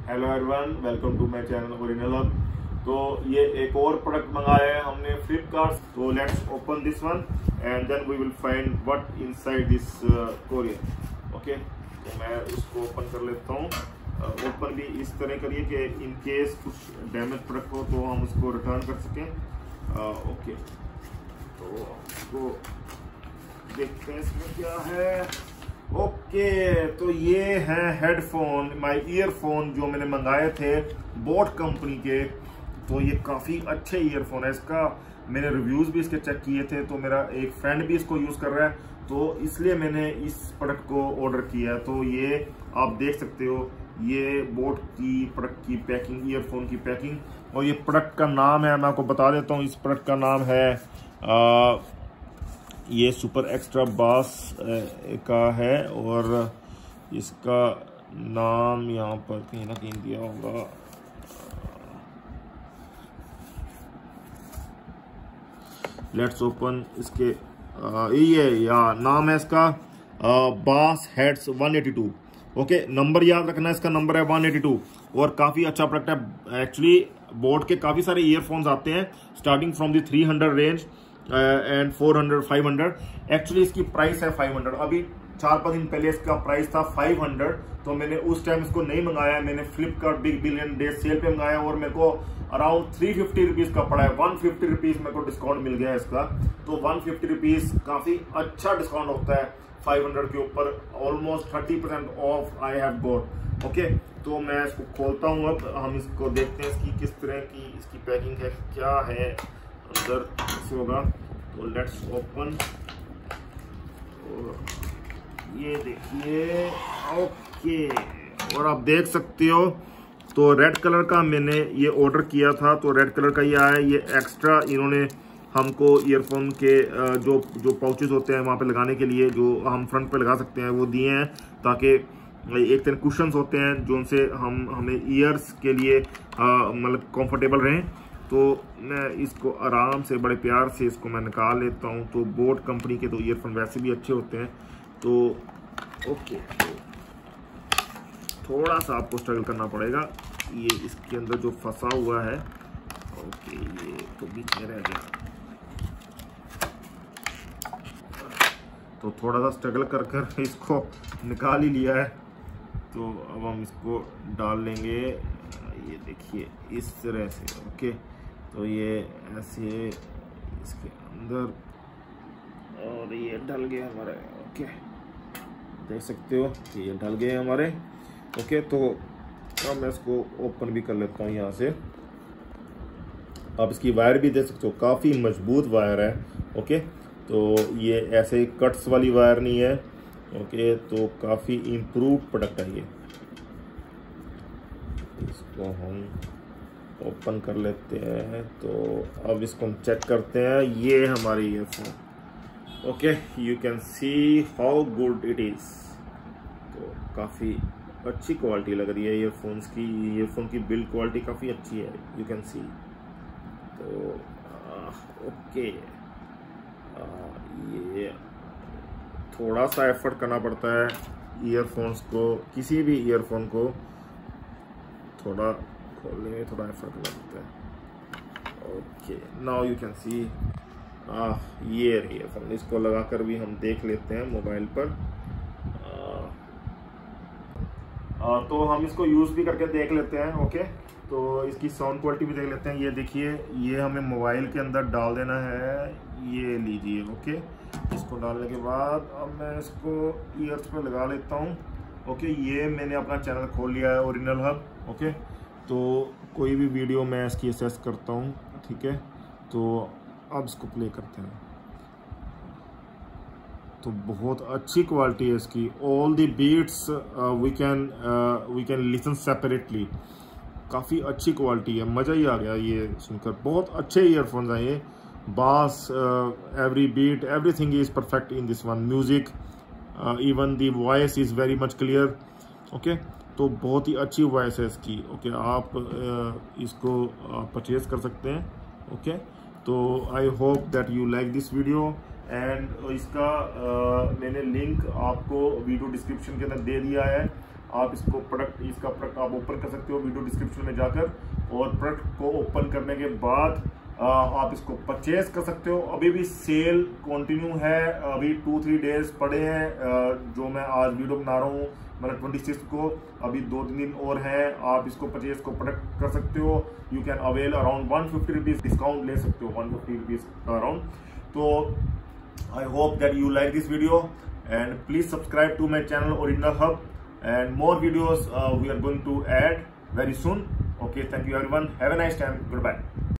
Hello everyone, welcome to my channel original hub. तो ये एक और प्रोडक्ट मंगाया है हमने फ्लिपकार्ट। तो let's open this one and then we will find what inside this courier. Okay, तो मैं उसको ओपन कर लेता हूँ। ओपन भी इस तरह करिए कि इन केस कुछ डैमेज प्रोडक्ट हो तो हम उसको रिटर्न कर सकें। ओके, तो इसको देखते हैं इसमें क्या है। ओके, तो ये है हेडफोन, माय ईयरफोन जो मैंने मंगाए थे बोट कंपनी के। तो ये काफ़ी अच्छे ईयरफोन है। इसका मैंने रिव्यूज़ भी इसके चेक किए थे, तो मेरा एक फ्रेंड भी इसको यूज़ कर रहा है, तो इसलिए मैंने इस प्रोडक्ट को ऑर्डर किया है। तो ये आप देख सकते हो, ये बोट की प्रोडक्ट की पैकिंग, ईयरफोन की पैकिंग। और ये प्रोडक्ट का नाम है, मैं आपको बता देता हूँ, इस प्रोडक्ट का नाम है ये सुपर एक्स्ट्रा बास का है। और इसका नाम यहाँ पर कहीं ना कहीं दिया होगा। लेट्स ओपन इसके ये नाम है इसका बास हेड्स 182। ओके, नंबर याद रखना, इसका नंबर है 182। और काफ़ी अच्छा प्रोडक्ट है। एक्चुअली बोट के काफ़ी सारे ईयरफोन्स आते हैं starting from the 300 range and 400 500। Actually इसकी प्राइस है 500। अभी 4-5 दिन पहले इसका प्राइस था 500। तो मैंने उस टाइम इसको नहीं मंगाया, मैंने Flipkart big billion day sale पे मंगाया और मेरे को अराउंड 350 रुपीज का पड़ा है। 150 रुपीज मेरे को डिस्काउंट मिल गया है इसका। तो 150 रुपीज काफी अच्छा डिस्काउंट होता है 500 के ऊपर। Almost 30% off I have got. Okay, तो मैं इसको खोलता हूँ। अब हम इसको देखते हैं इसकी किस तरह की इसकी पैकिंग है, क्या है अंदर से होगा। तो लेट्स ओपन। ये देखिए, ओके, और आप देख सकते हो तो रेड कलर का मैंने ये ऑर्डर किया था। तो रेड कलर का ये आया। ये एक्स्ट्रा इन्होंने हमको ईयरफोन के जो पाउचेस होते हैं वहाँ पे लगाने के लिए, जो हम फ्रंट पे लगा सकते हैं, वो दिए हैं, ताकि एक तरह कुशन्स होते हैं जो उनसे हमें ईयर्स के लिए मतलब कंफर्टेबल रहें। तो मैं इसको आराम से बड़े प्यार से इसको मैं निकाल लेता हूँ। तो बोट कंपनी के तो ईयरफोन वैसे भी अच्छे होते हैं। तो ओके, तो थोड़ा सा आपको स्ट्रगल करना पड़ेगा। ये इसके अंदर जो फंसा हुआ है, ओके, ये तो बीच में रह गया। तो थोड़ा सा स्ट्रगल कर कर इसको निकाल ही लिया है। तो अब हम इसको डाल लेंगे, ये देखिए इस तरह से। ओके, तो ये ऐसे इसके अंदर, और ये डल गए हमारे। ओके, देख सकते हो कि ये डल गए हमारे। ओके, तो अब मैं इसको ओपन भी कर लेता हूँ यहाँ से। आप इसकी वायर भी देख सकते हो, काफ़ी मजबूत वायर है। ओके, तो ये ऐसे कट्स वाली वायर नहीं है। ओके, तो काफ़ी इम्प्रूव प्रोडक्ट है ये। इसको हम ओपन कर लेते हैं। तो अब इसको हम चेक करते हैं। ये हमारी earphone. Okay, you can see how good it is. तो काफ़ी अच्छी क्वालिटी लग रही है ईयरफोन्स की। ईयरफोन की बिल्ड क्वालिटी काफ़ी अच्छी है, यू कैन सी। तो ओके, ये थोड़ा सा एफर्ट करना पड़ता है ईयरफोन्स को, किसी भी ईयरफोन को थोड़ा खोलने में थोड़ा एफर्ट करना पड़ता है। Okay, now you can see ये ईयरफोन। इसको लगाकर भी हम देख लेते हैं मोबाइल पर। तो हम इसको यूज़ भी करके देख लेते हैं। ओके, तो इसकी साउंड क्वालिटी भी देख लेते हैं। ये देखिए, ये हमें मोबाइल के अंदर डाल देना है। ये लीजिए। ओके, इसको डालने के बाद अब मैं इसको ईयर्स पे लगा लेता हूँ। ओके, ये मैंने अपना चैनल खोल लिया है ओरिजिनल हब। ओके, तो कोई भी वीडियो मैं इसकी असेस करता हूँ। ठीक है, तो अब इसको प्ले करते हैं। तो बहुत अच्छी क्वालिटी है इसकी। All the beats we can listen separately. काफ़ी अच्छी क्वालिटी है, मज़ा ही आ गया ये सुनकर। बहुत अच्छे ईयरफोन्स हैं ये। Bass, every beat, everything is perfect in this one. Music, even the voice is very much clear. Okay, तो बहुत ही अच्छी वॉइस है इसकी। ओके, आप इसको परचेज कर सकते हैं। ओके, तो I hope that you like this video. And इसका मैंने लिंक आपको वीडियो डिस्क्रिप्शन के अंदर दे दिया है। आप इसका प्रोडक्ट आप ओपन कर सकते हो वीडियो डिस्क्रिप्शन में जाकर, और प्रोडक्ट को ओपन करने के बाद आप इसको परचेज कर सकते हो। अभी भी सेल कंटिन्यू है, अभी 2-3 डेज पड़े हैं जो मैं आज वीडियो बना रहा हूँ, मतलब 26 को, अभी 2-3 दिन और हैं। आप इसको परचेज को प्रोडक्ट कर सकते हो। You can avail around 150 rupees discount ले सकते हो, 150 रुपीज अराउंड। तो I hope that you like this video and please subscribe to my channel original hub, and more videos we are going to add very soon. Okay, thank you everyone, have a nice time, goodbye.